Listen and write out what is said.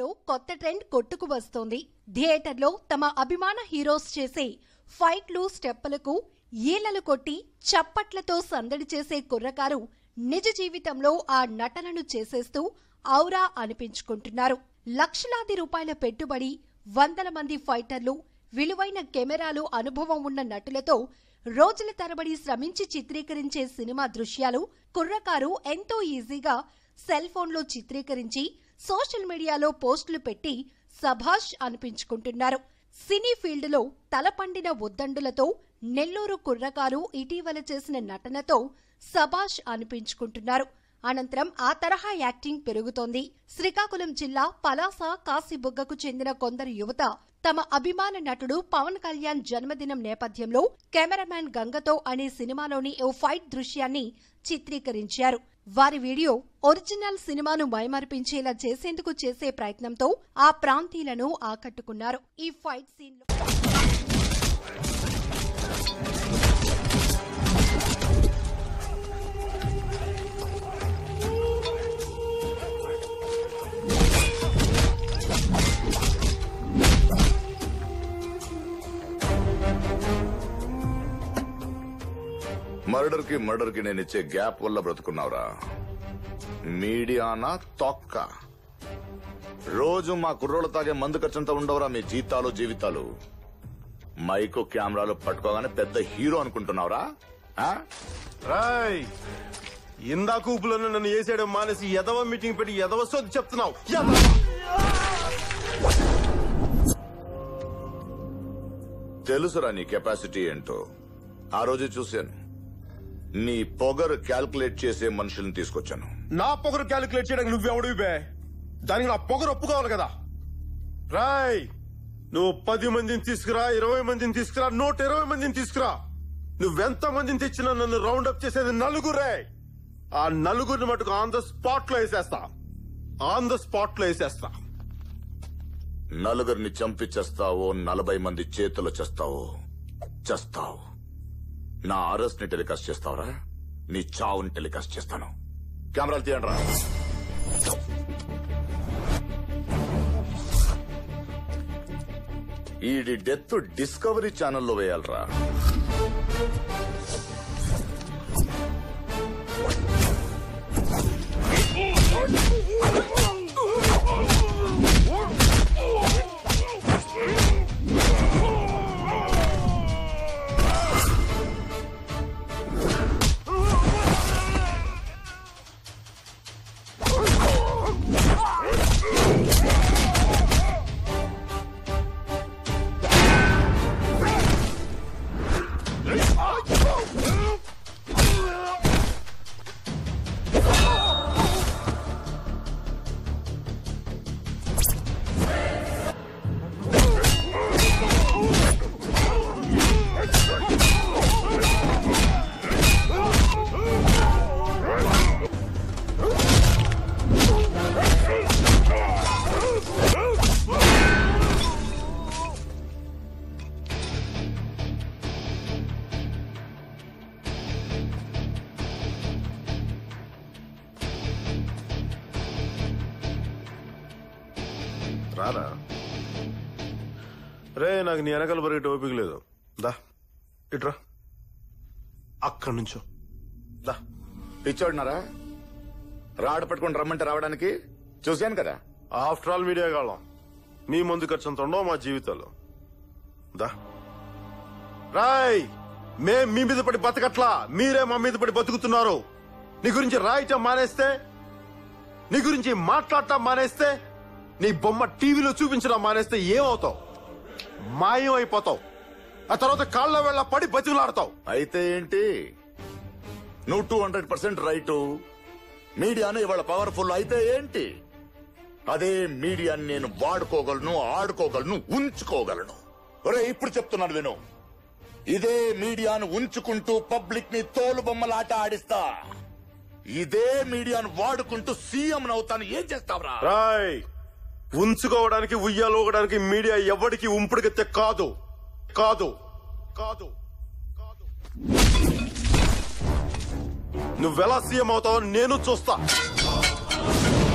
లో కొత్త ట్రెండ్ కొట్టుకు వస్తోంది. థియేటర్లో తమ అభిమాన హీరోస్ చేసే ఫైట్లు స్టెప్పులకు ఈలలు కొట్టి చప్పట్లతో సందడి చేసే కుర్రకారు నిజ జీవితంలో ఆ నటనను చేసేస్తూ ఔరా అనిపించుకుంటున్నారు. లక్షలాది రూపాయల పెట్టుబడి, వందల మంది ఫైటర్లు, విలువైన కెమెరాలు, అనుభవం ఉన్న నటులతో రోజుల తరబడి శ్రమించి చిత్రీకరించే సినిమా దృశ్యాలు కుర్రకారు ఎంతో ఈజీగా సెల్ ఫోన్లో చిత్రీకరించి సోషల్ మీడియాలో పోస్టులు పెట్టి సభాష్ అనిపించుకుంటున్నారు. సినీ ఫీల్డ్ లో తలపండిన ఉద్దండులతో నెల్లూరు కుర్రకారు ఇటీవల చేసిన నటనతో సభాష్ అనిపించుకుంటున్నారు. అనంతరం ఆ తరహా యాక్టింగ్ పెరుగుతోంది. శ్రీకాకుళం జిల్లా పలాస కాశీబుగ్గకు చెందిన కొందరు యువత తమ అభిమాన నటుడు పవన్ కళ్యాణ్ జన్మదినం నేపథ్యంలో కెమెరామ్యాన్ గంగతో అనే సినిమాలోని ఓ ఫైట్ దృశ్యాన్ని చిత్రీకరించారు. వారి వీడియో ఒరిజినల్ సినిమాను మైమరిపించేలా చేసేందుకు చేసే ప్రయత్నంతో ఆ ప్రాంతీయులను ఆకట్టుకున్నారు. ఈ ఫైట్ సీన్ లో మర్డర్ కి నేను ఇచ్చే గ్యాప్ వల్ల బ్రతుకున్నావురా. మీడియానా తొక్క. రోజు మా కుర్రోళ్ళు తాగే మందు ఖర్చంతా ఉండవురా మీ జీవితాలు. మైకు కెమెరాలు పట్టుకోగానే పెద్ద హీరో అనుకుంటున్నావురా. రాయ్, ఇందాక ఊపులోనే నన్ను వేసేయడం మానేసి ఎదవ మీటింగ్ పెట్టి ఎదవ సోది చెప్తున్నావు. తెలుసురా నీ కెపాసిటీ ఏంటో. ఆ రోజు చూశాను. నీ పొగరు క్యాల్కులేట్ చేసే మనుషుల్ని తీసుకొచ్చాను. నా పొగరు క్యాలిక్యులేట్ చేయడానికి నువ్వెవడివి బే? దానికి నా పొగరు ఒప్పుకోవాలి కదా. రాయ్, నువ్వు 10 మందిని తీసుకురా, 20 మందిని తీసుకురా, 120 మందిని తీసుకురా. నువ్వెంత మందిని తెచ్చినా నన్ను రౌండ్ అప్ చేసేది నలుగురే. ఆ నలుగురిని మటుకు ఆన్ ద స్పాట్ లో వేసేస్తా. నలుగురిని చంపించేస్తావో 40 మంది చేతులు చేస్తావు. నా అరెస్ట్ ని టెలికాస్ట్ చేస్తావురా? నీ చావుని టెలికాస్ట్ చేస్తాను. కెమెరాలు తీయండి రా. ఈడి డెత్ డిస్కవరీ ఛానల్లో వేయాలరా. రారా రే, నాకు నీ వెనకాల పరిగెట్టి ఓపిక లేదు. దా ఇట్రా, అక్కడి నుంచో దా. పిచ్చోడినారా? రాడు పట్టుకుని రమ్మంటే రావడానికి చూశాను కదా. ఆఫ్టర్ ఆల్ మీడియా కాలం. మీ ముందు ఖర్చు అంత ఉండవు మా జీవితాలు. దా రాయ్, మేం మీ మీద పడి బతకట్లా, మీరే మా మీద పడి బతుకుతున్నారు. నీ గురించి రాయటం మానేస్తే, నీ గురించి మాట్లాడటం మానేస్తే, నీ బొమ్మ టీవీలో చూపించడం మానేస్తే ఏమవుతావు? మాయం అయిపోతావు. ఆ తర్వాత కాళ్ళ వేళ పడి బతిలాడతావు. అయితే ఏంటి? నువ్వు 200% రైటు. మీడియాను ఇవాళ పవర్ఫుల్ అయితే ఏంటి? అదే మీడియాని నేను వాడుకోగలను, ఆడుకోగలను, ఉంచుకోగలను. ఒరే, ఇప్పుడు చెప్తున్నాను విను. ఇదే మీడియాను ఉంచుకుంటూ పబ్లిక్ ని తోలు బొమ్మలాట ఆడిస్తా. ఇదే మీడియాను వాడుకుంటూ సీఎం నవుతాను. ఏం చేస్తావురా? రాయ్, ఉంచుకోవడానికి ఉయ్యాలోగడానికి మీడియా ఎవరికి ఉంపుడుగెత్తే కాదు. నువ్వెలా సీఎం అవుతావో నేను చూస్తా.